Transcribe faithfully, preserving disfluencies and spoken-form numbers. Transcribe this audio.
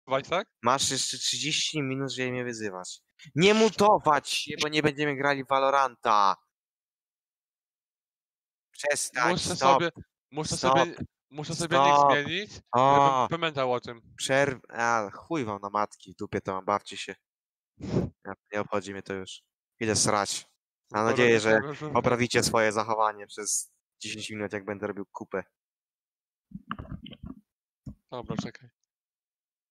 Wać, tak? Masz jeszcze trzydzieści minut, żeby mnie wyzywać. Nie mutować się, bo nie będziemy grali w Valoranta. Przestań, Muszę stop, sobie, muszę stop, sobie, muszę sobie nick stop. zmienić, żebym O, pamiętał o tym. przerw... A, chuj wam na matki, w dupie to mam, bawcie się. Ja, nie obchodzi mnie to już. Idę srać. No Mam to nadzieję, robię że sobie, że... poprawicie swoje zachowanie przez dziesięć minut, jak będę robił kupę. Dobra, czekaj.